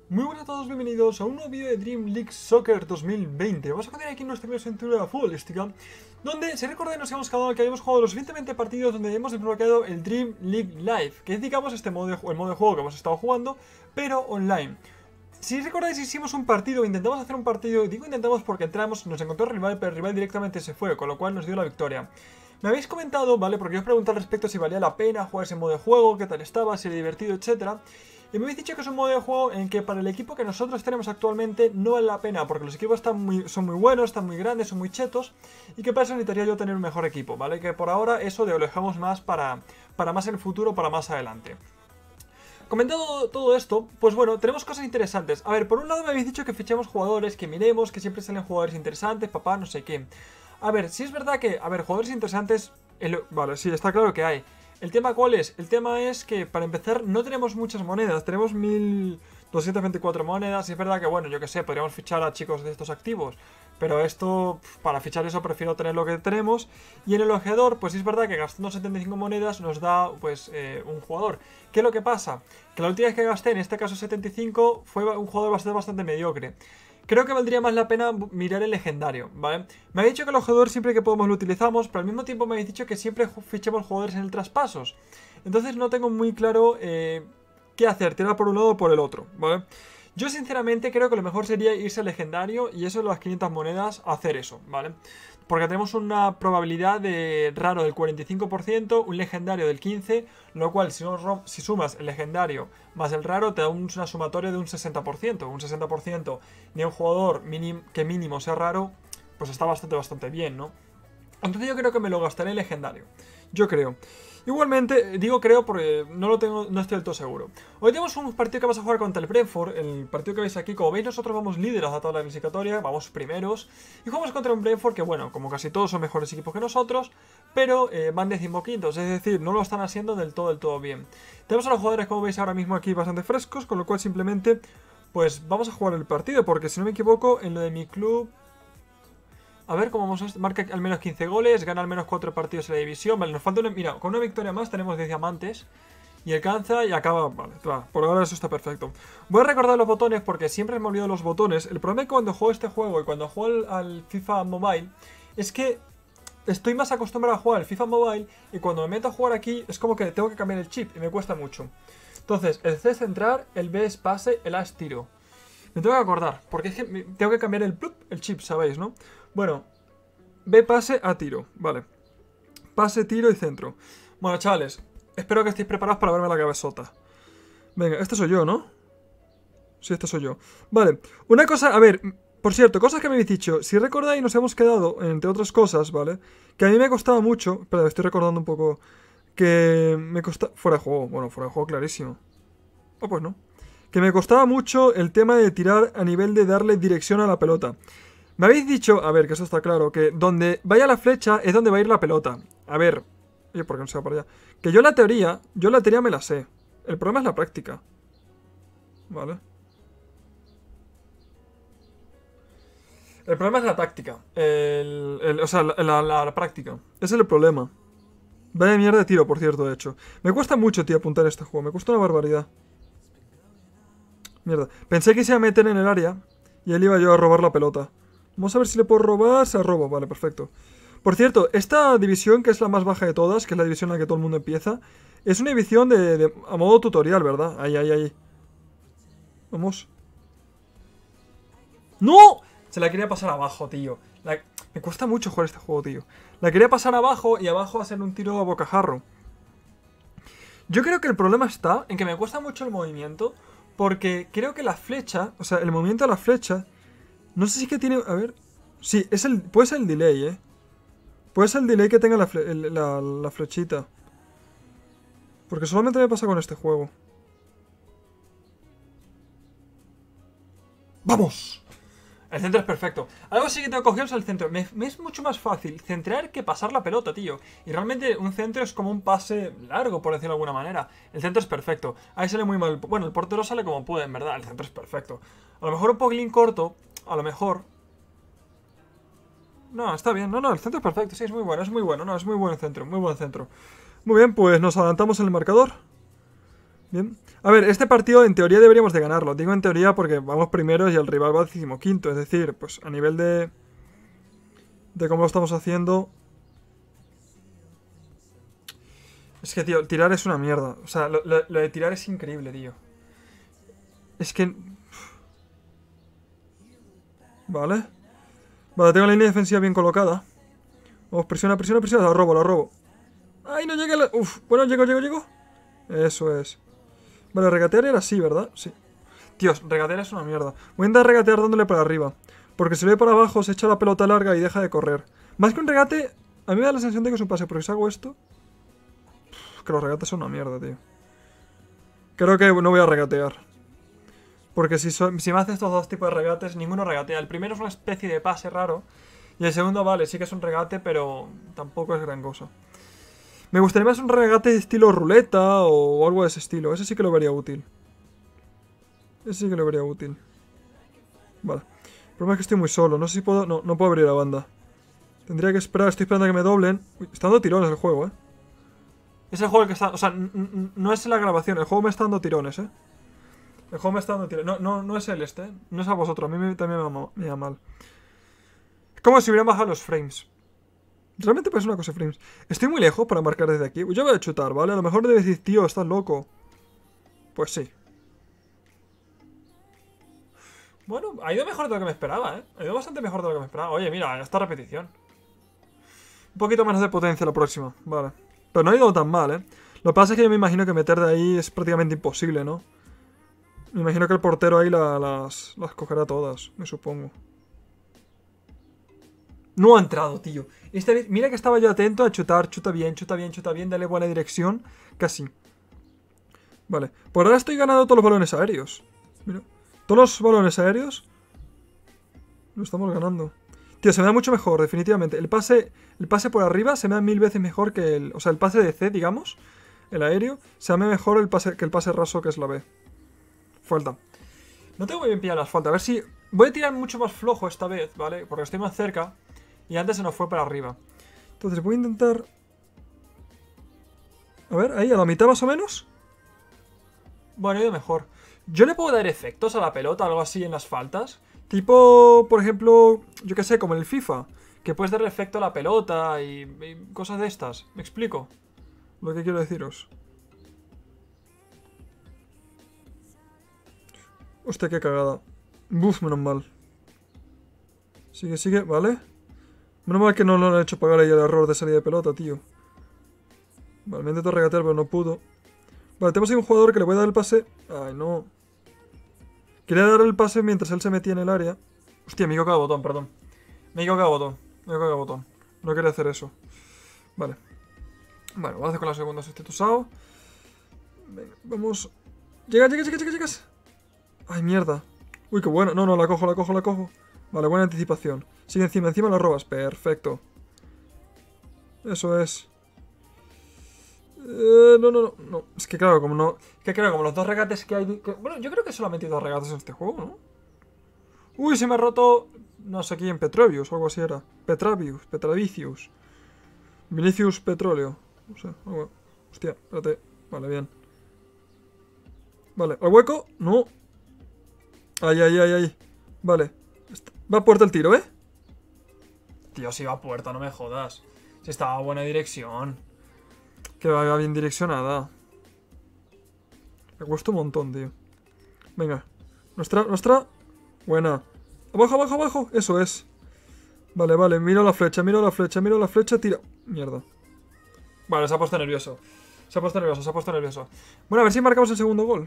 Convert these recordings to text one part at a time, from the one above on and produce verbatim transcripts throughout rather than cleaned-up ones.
Muy buenas a todos, bienvenidos a un nuevo vídeo de Dream League Soccer dos mil veinte. Vamos a continuar aquí nuestra aventura futbolística, donde, si recordáis, nos hemos quedado que habíamos jugado los suficientemente partidos donde hemos desbloqueado el Dream League Live, que es, digamos, este modo de, el modo de juego que hemos estado jugando, pero online. Si recordáis, hicimos un partido, intentamos hacer un partido, digo intentamos porque entramos, nos encontró el rival, pero el rival directamente se fue, con lo cual nos dio la victoria. Me habéis comentado, ¿vale? Porque yo os pregunté al respecto si valía la pena jugar ese modo de juego, qué tal estaba, si era divertido, etcétera. Y me habéis dicho que es un modo de juego en que para el equipo que nosotros tenemos actualmente no vale la pena, porque los equipos están muy, son muy buenos, están muy grandes, son muy chetos, y que para eso necesitaría yo tener un mejor equipo, ¿vale? Que por ahora eso lo dejamos más para, para más en el futuro, para más adelante. Comentado todo esto, pues bueno, tenemos cosas interesantes. A ver, por un lado me habéis dicho que fichemos jugadores, que miremos, que siempre salen jugadores interesantes, papá, no sé qué. A ver, si es verdad que, a ver, jugadores interesantes, el, vale, sí, está claro que hay. El tema ¿cuál es? El tema es que, para empezar, no tenemos muchas monedas, tenemos mil doscientas veinticuatro monedas, y es verdad que, bueno, yo que sé, podríamos fichar a chicos de estos activos, pero esto, para fichar eso prefiero tener lo que tenemos. Y en el ojeador, pues es verdad que gastando setenta y cinco monedas nos da, pues, eh, un jugador. ¿Qué es lo que pasa? Que la última vez que gasté, en este caso setenta y cinco, fue un jugador bastante, bastante mediocre. Creo que valdría más la pena mirar el legendario, ¿vale? Me habéis dicho que el ojeador siempre que podemos lo utilizamos, pero al mismo tiempo me habéis dicho que siempre fichemos jugadores en el traspasos. Entonces no tengo muy claro eh, qué hacer, tirar por un lado o por el otro, ¿vale? Yo sinceramente creo que lo mejor sería irse al legendario y eso de las quinientas monedas, hacer eso, ¿vale? Porque tenemos una probabilidad de raro del cuarenta y cinco por ciento, un legendario del quince por ciento, lo cual si, no, si sumas el legendario más el raro te da una sumatoria de un sesenta por ciento. Un sesenta por ciento de un jugador minim, que mínimo sea raro, pues está bastante, bastante bien, ¿no? Entonces yo creo que me lo gastaré en legendario. Yo creo. Igualmente, digo creo porque no lo tengo, no estoy del todo seguro. Hoy tenemos un partido que vamos a jugar contra el Brentford. El partido que veis aquí, como veis, nosotros vamos líderes a toda la clasificatoria, vamos primeros. Y jugamos contra un Brentford que, bueno, como casi todos son mejores equipos que nosotros, pero eh, van decimoquintos, es decir, no lo están haciendo del todo, del todo bien. Tenemos a los jugadores, como veis ahora mismo aquí, bastante frescos, con lo cual simplemente, pues vamos a jugar el partido, porque si no me equivoco, en lo de mi club... A ver cómo vamos a... Marca al menos quince goles, gana al menos cuatro partidos en la división. Vale, nos falta una... Mira, con una victoria más tenemos diez diamantes. Y alcanza y acaba... Vale, va, por ahora eso está perfecto. Voy a recordar los botones porque siempre me olvido los botones. El problema es que cuando juego este juego y cuando juego al, al FIFA Mobile es que estoy más acostumbrado a jugar al FIFA Mobile y cuando me meto a jugar aquí es como que tengo que cambiar el chip y me cuesta mucho. Entonces, el C es centrar, el B es pase, el A es tiro. Me tengo que acordar, porque es que tengo que cambiar el, el chip, ¿sabéis, no? Bueno, B pase a tiro, vale. Pase, tiro y centro. Bueno, chavales, espero que estéis preparados para verme la cabezota. Venga, este soy yo, ¿no? Sí, este soy yo. Vale, una cosa, a ver, por cierto, cosas que me habéis dicho. Si recordáis, nos hemos quedado, entre otras cosas, ¿vale? Que a mí me costaba mucho, espera, estoy recordando un poco. Que me costaba, fuera de juego, bueno, fuera de juego clarísimo. Oh, pues no. Que me costaba mucho el tema de tirar a nivel de darle dirección a la pelota. Me habéis dicho, a ver, que eso está claro, que donde vaya la flecha es donde va a ir la pelota. A ver, oye, ¿por qué no se va para allá? Que yo la teoría, yo la teoría me la sé. El problema es la práctica. Vale. El problema es la táctica. El, el, o sea, la, la, la, la práctica. Ese es el problema. Vaya mierda de tiro, por cierto, de hecho. Me cuesta mucho, tío, apuntar este juego. Me cuesta una barbaridad. Mierda. Pensé que se iba a meter en el área y él iba yo a robar la pelota. Vamos a ver si le puedo robar. Se robo, vale, perfecto. Por cierto, esta división, que es la más baja de todas, que es la división en la que todo el mundo empieza, es una división de, de a modo tutorial, ¿verdad? Ahí, ahí, ahí. Vamos. ¡No! Se la quería pasar abajo, tío. La... Me cuesta mucho jugar este juego, tío. La quería pasar abajo y abajo hacer un tiro a bocajarro. Yo creo que el problema está en que me cuesta mucho el movimiento, porque creo que la flecha, o sea, el movimiento de la flecha, no sé si es que tiene... A ver... Sí, es el, puede ser el delay, ¿eh? Puede ser el delay que tenga la, fle, el, la, la flechita. Porque solamente me pasa con este juego. ¡Vamos! El centro es perfecto. Algo sí que tengo cogido es el centro. Me, me es mucho más fácil centrar que pasar la pelota, tío. Y realmente un centro es como un pase largo, por decirlo de alguna manera. El centro es perfecto. Ahí sale muy mal. Bueno, el portero sale como puede, en verdad. El centro es perfecto. A lo mejor un poquilín corto. A lo mejor... No, está bien. No, no, el centro es perfecto. Sí, es muy bueno, es muy bueno. No, es muy buen centro, muy buen centro. Muy bien, pues nos adelantamos en el marcador. Bien. A ver, este partido en teoría deberíamos de ganarlo. Digo en teoría porque vamos primeros y el rival va decimoquinto. Es decir, pues a nivel de... De cómo lo estamos haciendo... Es que, tío, tirar es una mierda. O sea, lo, lo, lo de tirar es increíble, tío. Es que... Vale. Vale, tengo la línea defensiva bien colocada. Vamos, presiona, presiona, presiona. La robo, la robo. ¡Ay, no llega! La... Uf, bueno, llego, llego, llego. Eso es. Vale, regatear era así, ¿verdad? Sí. Dios, regatear es una mierda. Voy a intentar regatear dándole para arriba. Porque si lo ve para abajo se echa la pelota larga y deja de correr. Más que un regate, a mí me da la sensación de que es un pase. Porque si hago esto... Que los regates son una mierda, tío. Creo que no voy a regatear. Porque si, so si me hace estos dos tipos de regates, ninguno regatea. El primero es una especie de pase raro. Y el segundo, vale, sí que es un regate, pero tampoco es gran cosa. Me gustaría más un regate de estilo ruleta o algo de ese estilo. Ese sí que lo vería útil. Ese sí que lo vería útil. Vale. El problema es que estoy muy solo. No sé si puedo... No, no puedo abrir la banda. Tendría que esperar. Estoy esperando a que me doblen. Uy, está dando tirones el juego, eh. Es el juego el que está... O sea, no es la grabación. El juego me está dando tirones, eh. El juego me está dando tirones. No, no, no es el este, ¿eh? No es a vosotros. A mí me, también me, me da mal. Es como si hubieran bajado los frames. Realmente parece una cosa de frames. Estoy muy lejos para marcar desde aquí. Yo voy a chutar, ¿vale? A lo mejor debes decir, tío, estás loco. Pues sí. Bueno, ha ido mejor de lo que me esperaba, ¿eh? Ha ido bastante mejor de lo que me esperaba. Oye, mira, esta repetición. Un poquito menos de potencia la próxima, vale. Pero no ha ido tan mal, ¿eh? Lo que pasa es que yo me imagino que meter de ahí es prácticamente imposible, ¿no? Me imagino que el portero ahí la, las, las cogerá todas, me supongo. No ha entrado, tío. Esta vez, mira que estaba yo atento a chutar, chuta bien, chuta bien, chuta bien, dale buena dirección. Casi. Vale. Por ahora estoy ganando todos los balones aéreos. Mira. Todos los balones aéreos lo estamos ganando. Tío, se me da mucho mejor, definitivamente. El pase, el pase por arriba se me da mil veces mejor que el... O sea, el pase de C, digamos, el aéreo, se me da mejor el pase, que el pase raso que es la B. Falta. No tengo muy bien pillado las faltas. A ver si... Voy a tirar mucho más flojo esta vez, ¿vale? Porque estoy más cerca. Y antes se nos fue para arriba. Entonces voy a intentar... A ver, ahí, a la mitad más o menos. Bueno, he ido mejor. ¿Yo le puedo dar efectos a la pelota, algo así en las faltas? Tipo, por ejemplo, yo qué sé, como en el FIFA. Que puedes darle efecto a la pelota y, y cosas de estas. ¿Me explico? Lo que quiero deciros. Hostia, qué cagada. Buf, menos mal. Sigue, sigue, ¿vale? Menos mal que no lo han hecho pagar ahí el error de salida de pelota, tío. Vale, me intento regatear, pero no pudo. Vale, tenemos ahí un jugador que le voy a dar el pase. Ay, no. Quería dar el pase mientras él se metía en el área. Hostia, me he equivocado de botón, perdón. Me he equivocado de botón. Me he equivocado de botón. No quería hacer eso. Vale. Bueno, vamos a hacer con la segunda sustitución. Venga, vamos. Llega, llega, llega, llega, llegas. Ay, mierda. Uy, qué bueno. No, no, la cojo, la cojo, la cojo. Vale, buena anticipación. Sigue encima, encima la robas. Perfecto. Eso es. Eh, no, no, no, no. Es que claro, como no... Es que claro, como los dos regates que hay... Que, bueno, yo creo que solamente hay dos regates en este juego, ¿no? Uy, se me ha roto... No sé quién, Petrovius o algo así era. Petravius, Petravicius. Vinicius Petróleo. No sé, algo... Hostia, espérate. Vale, bien. Vale, ¿al hueco? No. Ay, ay, ay, ay. Vale. Va a puerta el tiro, ¿eh? Tío, si va a puerta, no me jodas. Si estaba a buena dirección. Que vaya bien direccionada. Me cuesta un montón, tío. Venga. Nuestra, nuestra. Buena. Abajo, abajo, abajo. Eso es. Vale, vale. Miro la flecha, miro la flecha, miro la flecha. Tira. Mierda. Vale, se ha puesto nervioso. Se ha puesto nervioso, se ha puesto nervioso. Bueno, a ver si marcamos el segundo gol.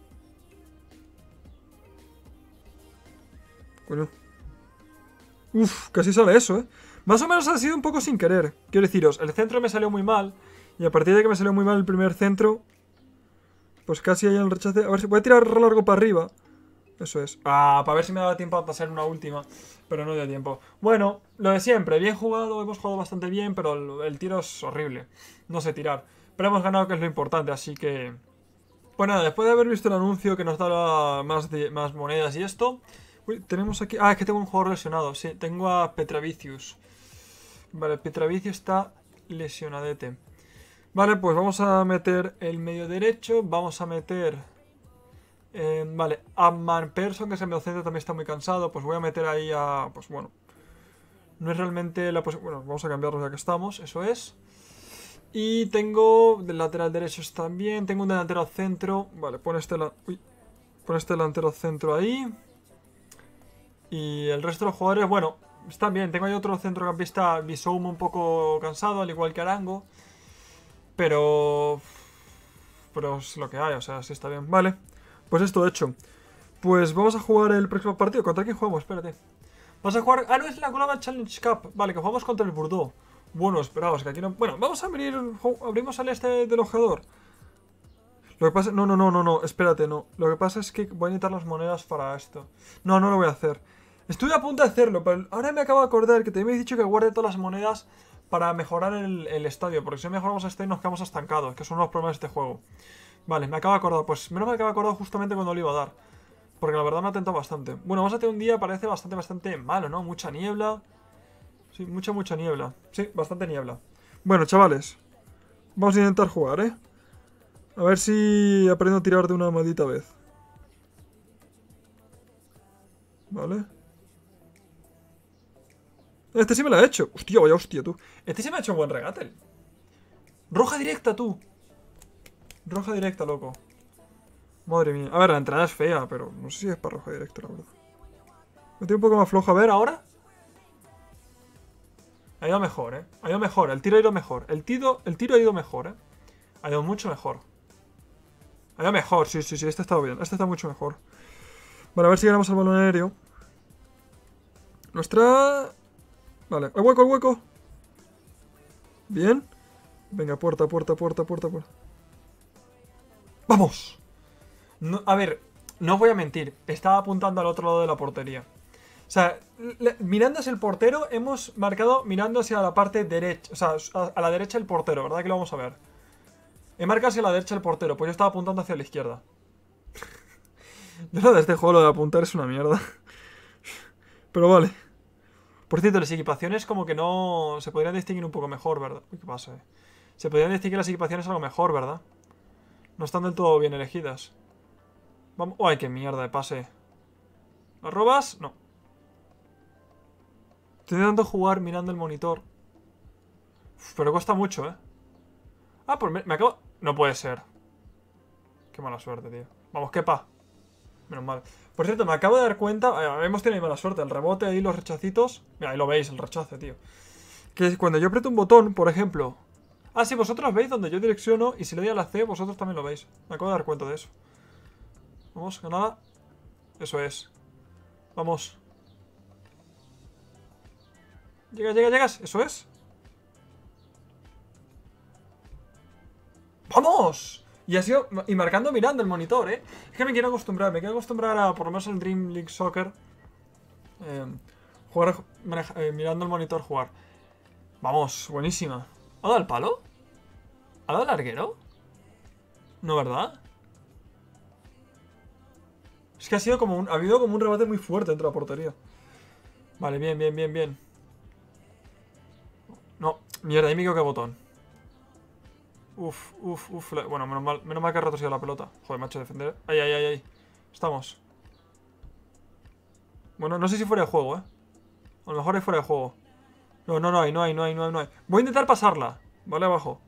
Coño. Uf, casi sale eso, ¿eh? Más o menos ha sido un poco sin querer. Quiero deciros, el centro me salió muy mal. Y a partir de que me salió muy mal el primer centro, pues casi hay el rechace. A ver si voy a tirar largo para arriba. Eso es. Ah, para ver si me daba tiempo a pasar una última. Pero no dio tiempo. Bueno, lo de siempre. Bien jugado, hemos jugado bastante bien, pero el, el tiro es horrible. No sé tirar. Pero hemos ganado, que es lo importante, así que... Pues nada, después de haber visto el anuncio que nos da más, de, más monedas y esto... Uy, tenemos aquí... Ah, es que tengo un jugador lesionado. Sí, tengo a Petravicius. Vale, Petravicius está lesionadete. Vale, pues vamos a meter el medio derecho. Vamos a meter... Eh, vale, Amman Persson, que es el mediocentro, también está muy cansado. Pues voy a meter ahí a... Pues bueno. No es realmente la posición... Bueno, vamos a cambiarlo ya que estamos. Eso es. Y tengo del lateral derecho también. Tengo un delantero centro. Vale, pon este, la... Uy. Pon este delantero centro ahí. Y el resto de los jugadores, bueno, están bien. Tengo ahí otro centrocampista Bisoum un poco cansado, al igual que Arango. Pero... Pero es lo que hay, o sea, sí está bien. Vale, pues esto hecho. Pues vamos a jugar el próximo partido. ¿Contra quién jugamos? Espérate. Vamos a jugar... Ah, no, es la Global Challenge Cup. Vale, que jugamos contra el Bordeaux. Bueno, esperaos, que aquí no... Bueno, vamos a abrir... Abrimos al este del ojeador. Lo que pasa... No, no, no, no, no. Espérate, no. Lo que pasa es que voy a necesitar las monedas para esto. No, no lo voy a hacer. Estuve a punto de hacerlo, pero ahora me acabo de acordar que te habéis dicho que guarde todas las monedas para mejorar el, el estadio. Porque si no mejoramos el estadio nos quedamos estancados, que son los problemas de este juego. Vale, me acabo de acordar. Pues menos mal que me acabo de acordar justamente cuando lo iba a dar. Porque la verdad me ha tentado bastante. Bueno, vamos a tener un día, parece bastante, bastante malo, ¿no? Mucha niebla. Sí, mucha, mucha niebla. Sí, bastante niebla. Bueno, chavales. Vamos a intentar jugar, ¿eh? A ver si aprendo a tirar de una maldita vez. Vale. Este sí me lo ha hecho. Hostia, vaya hostia, tú. Este sí me ha hecho un buen regate. Roja directa, tú. Roja directa, loco. Madre mía. A ver, la entrada es fea, pero no sé si es para roja directa, la verdad. Me tiene un poco más flojo. A ver, ahora. Ha ido mejor, ¿eh? Ha ido mejor. El tiro ha ido mejor. El tiro, el tiro ha ido mejor, ¿eh? Ha ido mucho mejor. Ha ido mejor, sí, sí, sí. Este ha estado bien. Este está mucho mejor. Vale, a ver si ganamos al balón aéreo. Nuestra... Vale, el hueco, el hueco. Bien. Venga, puerta, puerta, puerta, puerta, puerta. ¡Vamos! No, a ver, no os voy a mentir. Estaba apuntando al otro lado de la portería. O sea, le, mirando hacia el portero, hemos marcado mirando hacia la parte derecha. O sea, a, a la derecha del portero, ¿verdad? Que lo vamos a ver. He marcado hacia la derecha del portero, pues yo estaba apuntando hacia la izquierda. Yo lo de este juego, lo de apuntar es una mierda. Pero vale. Por cierto, las equipaciones como que no... Se podrían distinguir un poco mejor, ¿verdad? Uy, ¿qué pasa? Eh? Se podrían distinguir las equipaciones algo mejor, ¿verdad? No están del todo bien elegidas. Vamos... ¡Ay, qué mierda de pase! ¿Las robas? No. Estoy intentando jugar mirando el monitor. Uf, pero cuesta mucho, ¿eh? Ah, pues me, me acabo... No puede ser. Qué mala suerte, tío. Vamos, qué pa. Menos mal. Por cierto, me acabo de dar cuenta... Eh, hemos tenido mala suerte. El rebote ahí, los rechacitos... Mira, ahí lo veis, el rechace, tío. Que cuando yo aprieto un botón, por ejemplo... Ah, sí, vosotros veis donde yo direcciono. Y si le doy a la C, vosotros también lo veis. Me acabo de dar cuenta de eso. Vamos, ganada. Eso es. Vamos. Llega, llega, llegas. Eso es. ¡Vamos! Y ha sido... Y marcando mirando el monitor, ¿eh? Es que me quiero acostumbrar. Me quiero acostumbrar a, por lo menos en Dream League Soccer... Eh, jugar... Maneja, eh, mirando el monitor jugar. Vamos, buenísima. ¿Ha dado el palo? ¿Ha dado el larguero? ¿No, verdad? Es que ha sido como un... Ha habido como un rebate muy fuerte dentro de la portería. Vale, bien, bien, bien, bien. No, mierda, ahí me equivoqué botón. Uf, uf, uf. Bueno, menos mal, menos mal que ha retrocedido la pelota. Joder, macho, defender. Ay, ay, ay, ay. Estamos. Bueno, no sé si fuera de juego, eh. A lo mejor es fuera de juego. No, no, no hay, no hay, no hay, no hay, no hay. Voy a intentar pasarla. Vale, abajo.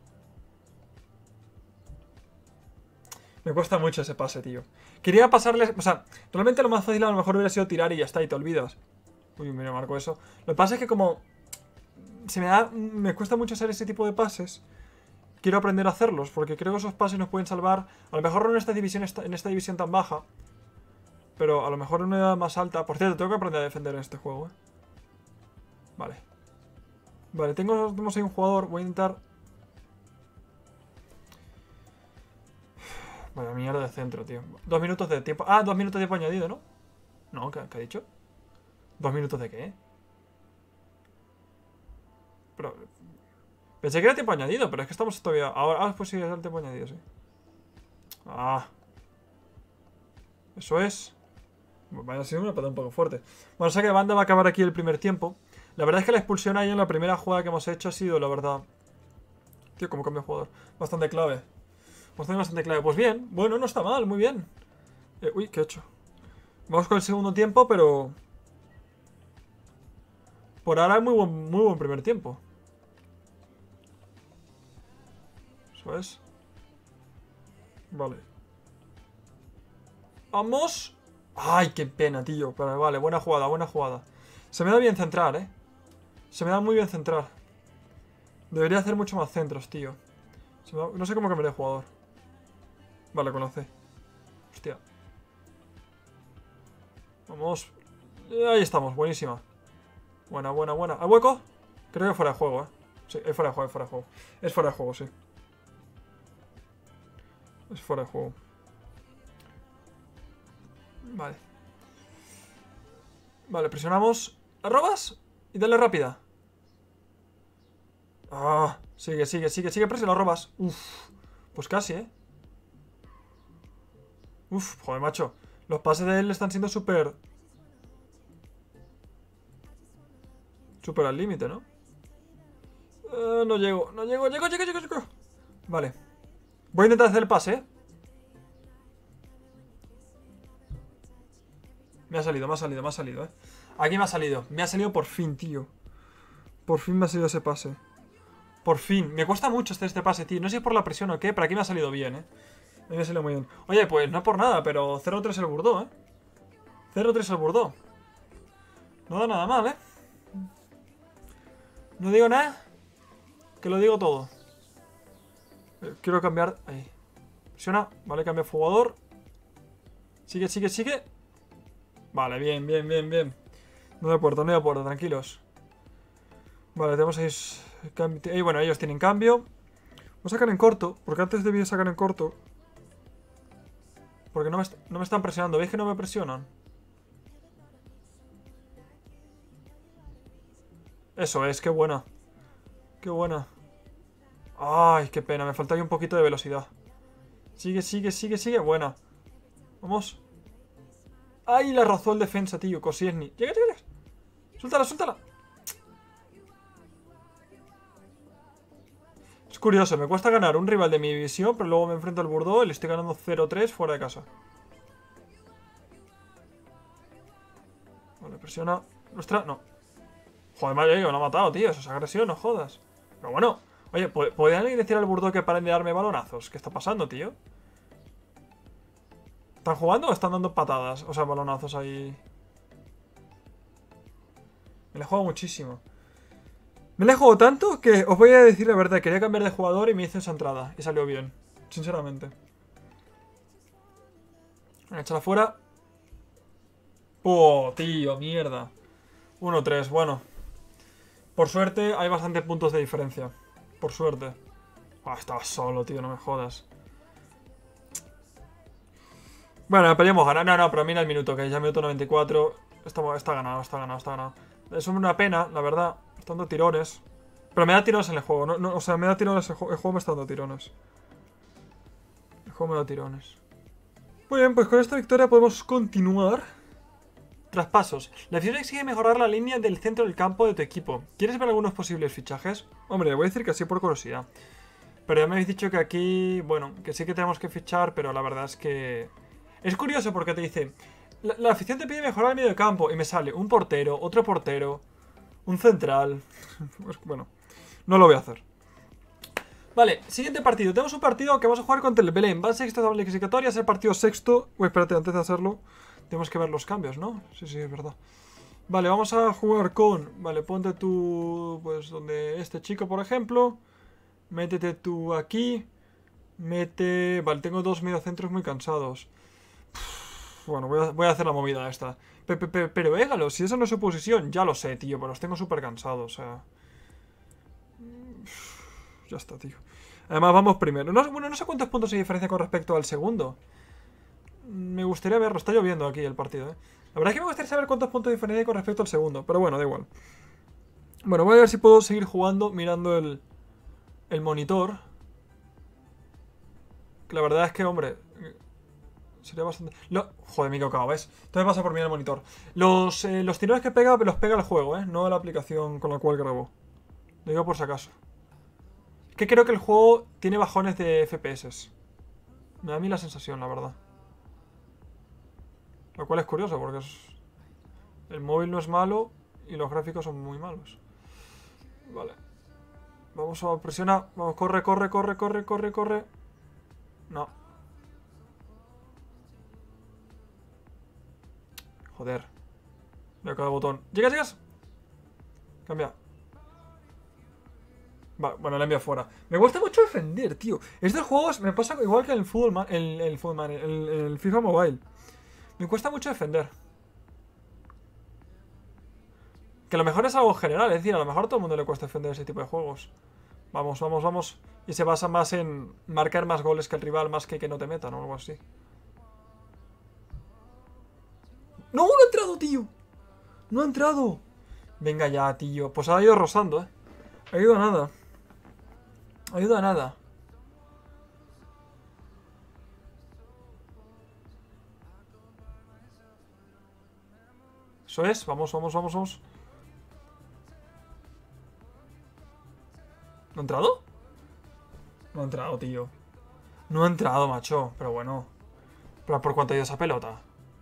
Me cuesta mucho ese pase, tío. Quería pasarles... O sea, realmente lo más fácil a lo mejor hubiera sido tirar y ya está, y te olvidas. Uy, mira, marco eso. Lo que pasa es que como... Se me da... Me cuesta mucho hacer ese tipo de pases. Quiero aprender a hacerlos, porque creo que esos pases nos pueden salvar. A lo mejor no en esta división, en esta división tan baja. Pero a lo mejor en una edad más alta. Por cierto, tengo que aprender a defender en este juego, eh. Vale. Vale, tengo, tenemos ahí un jugador. Voy a intentar... Vaya mierda de centro, tío. Dos minutos de tiempo... Ah, dos minutos de tiempo añadido, ¿no? No, ¿qué, qué ha dicho? ¿Dos minutos de qué? Pero... Pensé que era tiempo añadido, pero es que estamos todavía... Ahora, ah, pues sí, es el tiempo añadido, sí. Ah. Eso es. Vaya, ha sido una patada un poco fuerte. Bueno, o sea que Banda va a acabar aquí el primer tiempo. La verdad es que la expulsión ahí en la primera jugada que hemos hecho ha sido, la verdad... Tío, ¿cómo cambia de jugador? Bastante clave. Bastante, bastante clave. Pues bien, bueno, no está mal, muy bien. Eh, uy, ¿qué he hecho? Vamos con el segundo tiempo, pero... Por ahora muy buen, muy buen primer tiempo. Eso es. Vale. Vamos. Ay, qué pena, tío. Pero vale, buena jugada, buena jugada. Se me da bien centrar, eh. Se me da muy bien centrar. Debería hacer mucho más centros, tío. Se me da... No sé cómo cambiaré de jugador. Vale, con la C. Hostia. Vamos. Ahí estamos, buenísima. Buena, buena, buena. ¿Hay hueco? Creo que fuera de juego, eh. Sí, es fuera de juego, es fuera de juego. Es fuera de juego, sí. Es fuera de juego. Vale. Vale, presionamos. ¿La robas? Y dale rápida. Ah, sigue, sigue, sigue, sigue, pero si la robas. Uf. Pues casi, eh. Uf, joder, macho. Los pases de él están siendo súper... Súper al límite, ¿no? Uh, no llego, no llego, llego, llego, llego, llego. Vale. Voy a intentar hacer el pase, ¿eh? Me ha salido, me ha salido, me ha salido, ¿eh? Aquí me ha salido. Me ha salido por fin, tío. Por fin me ha salido ese pase. Por fin. Me cuesta mucho hacer este pase, tío. No sé si es por la presión o qué, pero aquí me ha salido bien, ¿eh? Me ha salido muy bien. Oye, pues no es por nada, pero cero tres el Burdó, ¿eh? cero tres el Burdó. No da nada mal, ¿eh? No digo nada, que lo digo todo. eh, Quiero cambiar. Ahí. Presiona, vale, cambia jugador. Sigue, sigue, sigue. Vale, bien, bien, bien, bien. No de puerta, no de puerta, tranquilos. Vale, tenemos ahí. Y bueno, ellos tienen cambio. Voy a sacar en corto, porque antes debía sacar en corto. Porque no me, no me están presionando. ¿Veis que no me presionan? Eso es, qué buena. Qué buena. Ay, qué pena, me falta ahí un poquito de velocidad. Sigue, sigue, sigue, sigue. Buena. Vamos. Ay, la rozó el defensa, tío. Koscielny. Llega, llega, llega. Suéltala, suéltala. Es curioso, me cuesta ganar un rival de mi división, pero luego me enfrento al Bordeaux y le estoy ganando cero tres fuera de casa. Vale, presiona. Nuestra, no. Joder, me ha matado, tío. Eso es agresión, no jodas. Pero bueno. Oye, ¿puede alguien decir al Bordeaux que paren de darme balonazos? ¿Qué está pasando, tío? ¿Están jugando o están dando patadas? O sea, balonazos ahí. Me la juego muchísimo. Me la juego tanto que os voy a decir la verdad. Quería cambiar de jugador y me hice esa entrada. Y salió bien. Sinceramente. Échala fuera. Oh, tío, mierda. uno tres, bueno. Por suerte hay bastantes puntos de diferencia. Por suerte. Ah, estaba solo, tío, no me jodas. Bueno, peleamos ganar. No, no, pero mira el minuto, que ya minuto noventa y cuatro. Está, está ganado, está ganado, está ganado. Es una pena, la verdad. Está dando tirones. Pero me da tirones en el juego. No, no, o sea, me da tirones el juego. El juego me está dando tirones. El juego me da tirones. Muy bien, pues con esta victoria podemos continuar. Traspasos. La afición exige mejorar la línea del centro del campo de tu equipo. ¿Quieres ver algunos posibles fichajes? Hombre, le voy a decir que sí por curiosidad. Pero ya me habéis dicho que aquí, bueno, que sí que tenemos que fichar, pero la verdad es que... Es curioso porque te dice, la, la afición te pide mejorar el medio de campo y me sale un portero, otro portero, un central. Pues bueno, no lo voy a hacer. Vale, siguiente partido. Tenemos un partido que vamos a jugar contra el Belén. Va sexto de clasificatoria, es el partido sexto. Uy, espérate, antes de hacerlo... Tenemos que ver los cambios, ¿no? Sí, sí, es verdad. Vale, vamos a jugar con... Vale, ponte tú... Pues donde este chico, por ejemplo. Métete tú aquí. Mete... Vale, tengo dos mediocentros muy cansados. Uf, bueno, voy a, voy a hacer la movida esta. Pe, pe, pe, pero égalo, si eso no es su posición. Ya lo sé, tío, pero los tengo súper cansados, o sea... Uf, ya está, tío. Además, vamos primero. No, bueno, no sé cuántos puntos hay diferencia con respecto al segundo. Me gustaría verlo. Está lloviendo aquí el partido, ¿eh? La verdad es que me gustaría saber cuántos puntos de diferencia hay con respecto al segundo. Pero bueno, da igual. Bueno, voy a ver si puedo seguir jugando mirando el, el monitor. Que la verdad es que, hombre... Sería bastante... Lo... Joder, me he equivocado, ¿ves? Entonces pasa por mirar el monitor. Los, eh, los tirones que pega, los pega el juego, ¿eh? No la aplicación con la cual grabo. Lo digo por si acaso. que creo que el juego tiene bajones de F P S. Me da a mí la sensación, la verdad. Lo cual es curioso, porque es... el móvil no es malo y los gráficos son muy malos. Vale. Vamos a presionar. Vamos, corre, corre, corre, corre, corre, corre. No. Joder. Me acaba el botón. ¿Llegas, llegas? Cambia. Va, bueno, la envío fuera. Me cuesta mucho defender, tío. Estos juegos me pasa igual que en el fútbol, man, el, el, fútbol man, el, el FIFA Mobile. Me cuesta mucho defender. Que a lo mejor es algo general, es decir, a lo mejor a todo el mundo le cuesta defender ese tipo de juegos. Vamos, vamos, vamos. Y se basa más en marcar más goles que el rival, más que que no te metan o algo así. ¡No, no ha entrado, tío! ¡No ha entrado! Venga ya, tío. Pues ha ido rozando, eh. Ha ido a nada. Ha ido a nada. Eso es. Vamos, vamos, vamos, vamos. ¿No ha entrado? No ha entrado, tío. No ha entrado, macho. Pero bueno. ¿Pero por cuánto ha ido esa pelota?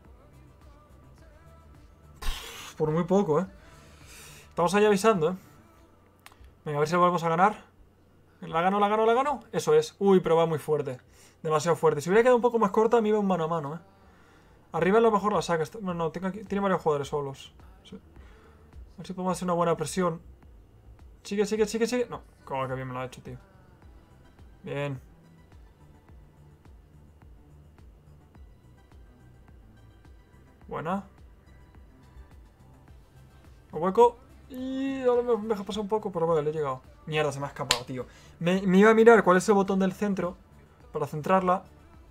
Pff, por muy poco, eh. Estamos ahí avisando, eh. Venga, a ver si lo volvemos a ganar. La gano, la gano, la gano. Eso es. Uy, pero va muy fuerte. Demasiado fuerte. Si hubiera quedado un poco más corta, me iba un mano a mano, eh. Arriba a lo mejor la saca. No, no, tengo aquí... tiene varios jugadores solos. Sí. A ver si podemos hacer una buena presión. Sigue, sigue, sigue, sigue. No, como que bien me lo ha hecho, tío. Bien. Buena. Un hueco. Y ahora me deja pasar un poco, pero vale, le he llegado. Mierda, se me ha escapado, tío. Me, me iba a mirar cuál es el botón del centro para centrarla.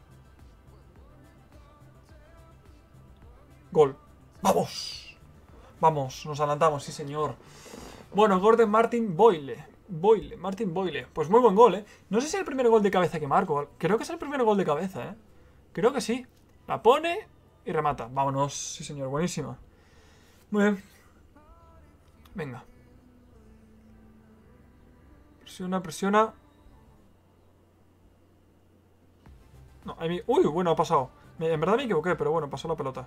Gol. ¡Vamos! Vamos, nos adelantamos, sí señor. Bueno, Gordon Martin Boyle. Boyle, Martin Boyle. Pues muy buen gol, ¿eh? No sé si es el primer gol de cabeza que marco. Creo que es el primer gol de cabeza, ¿eh? Creo que sí. La pone y remata. Vámonos, sí señor, buenísima. Muy bien. Venga. Presiona, presiona. No, ahí me... Uy, bueno, ha pasado. Me... En verdad me equivoqué, pero bueno, pasó la pelota.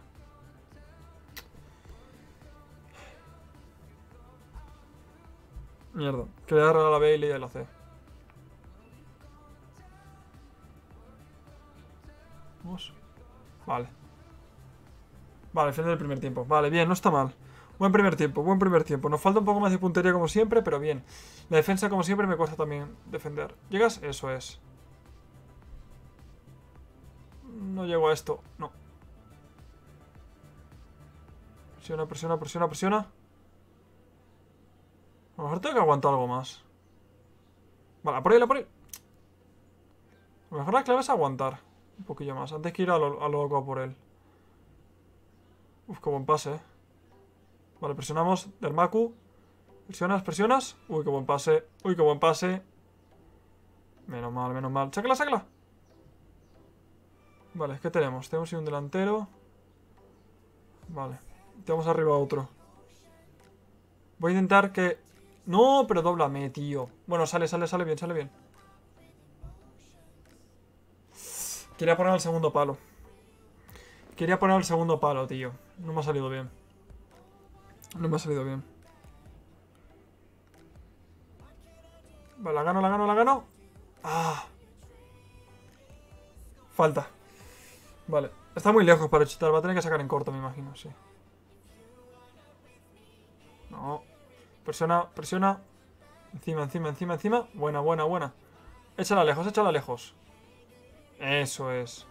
Mierda. Quería darle a la B y le a la C. Vamos. Vale. Vale, final del primer tiempo. Vale, bien, no está mal. Buen primer tiempo, buen primer tiempo. Nos falta un poco más de puntería como siempre, pero bien. La defensa como siempre me cuesta también defender. ¿Llegas? Eso es. No llego a esto, no. Presiona, presiona, presiona, presiona. A lo mejor tengo que aguantar algo más. Vale, por ahí, por ahí. A lo mejor la clave es aguantar un poquillo más, antes que ir a lo, a lo loco a por él. Uf, qué buen pase, eh. Vale, presionamos. Dermaku. Presionas, presionas. Uy, qué buen pase. Uy, qué buen pase. Menos mal, menos mal. Sácala, sácala. Vale, ¿qué tenemos? Tenemos un delantero. Vale. Tenemos arriba otro. Voy a intentar que... No, pero dóblame, tío. Bueno, sale, sale, sale bien, sale bien. Quería poner el segundo palo. Quería poner el segundo palo, tío. No me ha salido bien. No me ha salido bien. Vale, la gano, la gano, la gano. Ah. Falta. Vale. Está muy lejos para chutar. Va a tener que sacar en corto, me imagino, sí. No. Presiona, presiona. Encima, encima, encima, encima. Buena, buena, buena. Échala lejos, échala lejos. Eso es.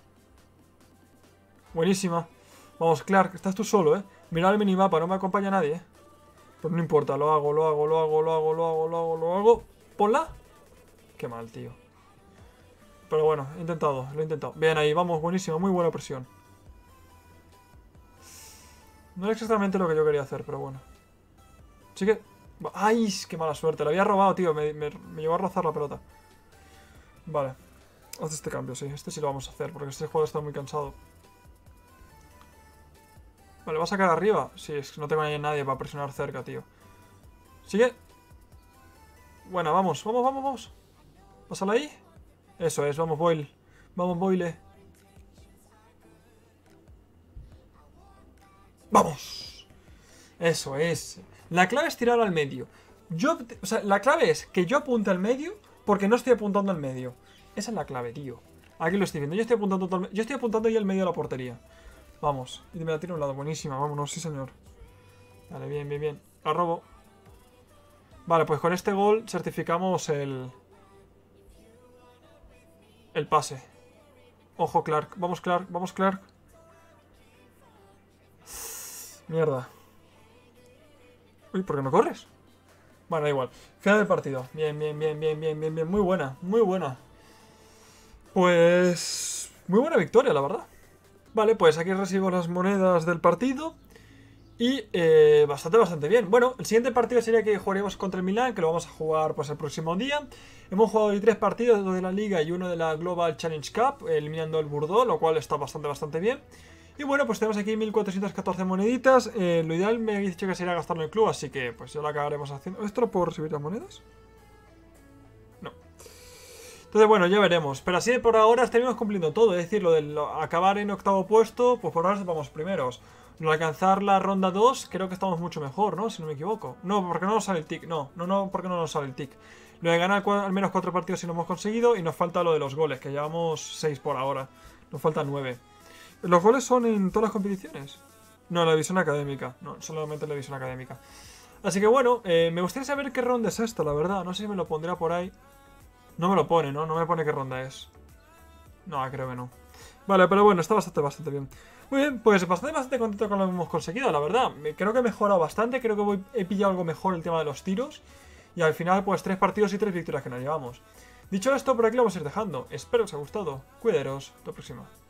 Buenísima. Vamos, Clark, estás tú solo, ¿eh? Mira el minimapa, no me acompaña nadie, ¿eh? Pero no importa, lo hago, lo hago, lo hago, lo hago, lo hago, lo hago, lo hago. Ponla. Qué mal, tío. Pero bueno, he intentado, lo he intentado. Bien ahí, vamos, buenísimo, muy buena presión. No era exactamente lo que yo quería hacer, pero bueno. Sí que... ¡Ay! ¡Qué mala suerte! La había robado, tío. Me, me, me llevó a rozar la pelota. Vale. Haz este cambio, sí. Este sí lo vamos a hacer, porque este juego está muy cansado. Vale, ¿va a sacar arriba? Sí, es que no tengo a nadie para presionar cerca, tío. ¿Sigue? Bueno, vamos, vamos, vamos, vamos. Pásala ahí. Eso es, vamos Boyle. Vamos Boyle. ¡Vamos! Eso es. La clave es tirar al medio. Yo, o sea, la clave es que yo apunte al medio porque no estoy apuntando al medio. Esa es la clave, tío. Aquí lo estoy viendo. Yo estoy apuntando todo, yo estoy apuntando ahí al medio de la portería. Vamos. Y me la tiro a un lado. Buenísima. Vámonos, sí señor. Vale, bien, bien, bien. La robo. Vale, pues con este gol certificamos el... El pase. Ojo, Clark. Vamos, Clark. Vamos, Clark. Mierda. Uy, ¿por qué no corres? Bueno, da igual. Final del partido. Bien, bien, bien, bien, bien, bien, bien. Muy buena, muy buena. Pues... Muy buena victoria, la verdad. Vale, pues aquí recibo las monedas del partido. Y eh, bastante, bastante bien. Bueno, el siguiente partido sería que jugaremos contra el Milan, que lo vamos a jugar pues el próximo día. Hemos jugado hoy tres partidos, dos de la Liga y uno de la Global Challenge Cup, eliminando el Bordeaux, lo cual está bastante, bastante bien. Y bueno, pues tenemos aquí mil cuatrocientas catorce moneditas. Eh, lo ideal me habéis dicho que sería gastarlo en el club, así que pues ya lo acabaremos haciendo. ¿Esto lo puedo recibir las monedas? No. Entonces, bueno, ya veremos. Pero así por ahora estaremos cumpliendo todo. Es decir, lo de lo, acabar en octavo puesto, pues por ahora vamos primeros. No alcanzar la ronda dos, creo que estamos mucho mejor, ¿no? Si no me equivoco. No, porque no nos sale el tic. No, no, no, porque no nos sale el tic. Lo de ganar al menos cuatro partidos si lo hemos conseguido. Y nos falta lo de los goles, que llevamos seis por ahora. Nos faltan nueve. ¿Los goles son en todas las competiciones? No, en la división académica. No, solamente en la división académica. Así que bueno, eh, me gustaría saber qué ronda es esta, la verdad. No sé si me lo pondrá por ahí. No me lo pone, ¿no? No me pone qué ronda es. No, creo que no. Vale, pero bueno, está bastante, bastante bien. Muy bien, pues bastante, bastante contento con lo que hemos conseguido, la verdad. Creo que he mejorado bastante, creo que voy, he pillado algo mejor el tema de los tiros. Y al final, pues tres partidos y tres victorias que nos llevamos. Dicho esto, por aquí lo vamos a ir dejando. Espero que os haya gustado. Cuidaros. Hasta la próxima.